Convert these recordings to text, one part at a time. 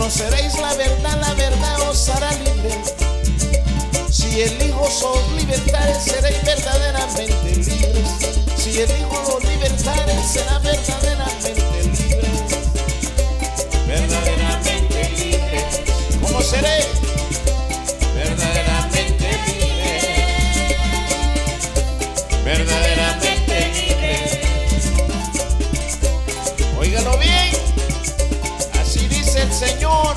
Conoceréis la verdad os hará libre. Si el Hijo os libertare, seréis verdaderamente libres. Si el Hijo los libertare, será verdaderamente libres. Verdaderamente libres. ¿Cómo seré? Verdaderamente libres. Verdaderamente libres. Óigalo bien. Así dice el Señor.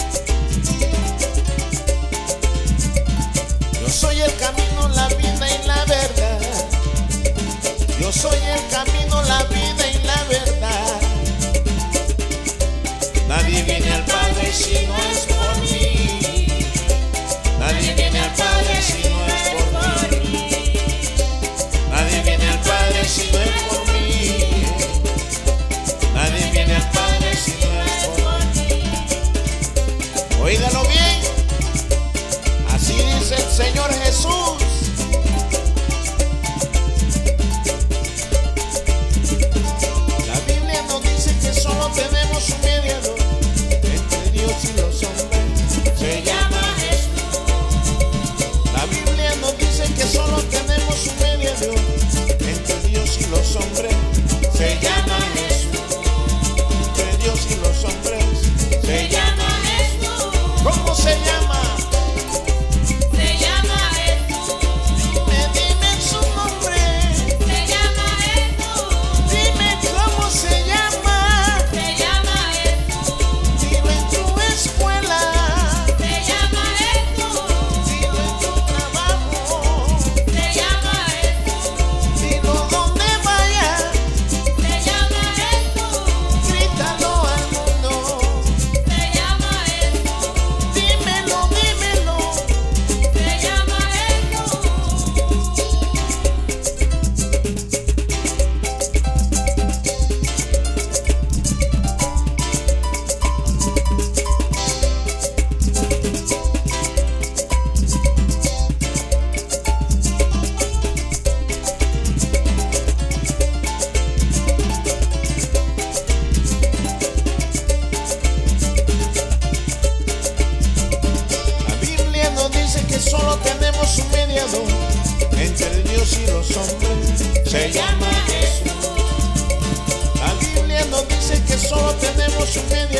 Yo soy el camino, la vida y la verdad. Yo soy el camino, la vida y la verdad. Nadie viene al Padre si no es por mí. Nadie viene al Padre si no es por mí. Nadie viene al Padre si no es por mí. Nadie viene al Padre si no es por mí. Óigalo bien. Así dice el Señor Jesús. La Biblia nos dice que solo tenemos un mediador entre Dios y los hombres. Se llama Jesús. La Biblia nos dice que solo tenemos un mediador entre Dios y los hombres. Se llama Jesús. Entre Dios y los hombres. Se llama Jesús. ¿Cómo se llama? Solo tenemos un mediador entre Dios y los hombres. Se llama Jesús. La Biblia nos dice que solo tenemos un mediador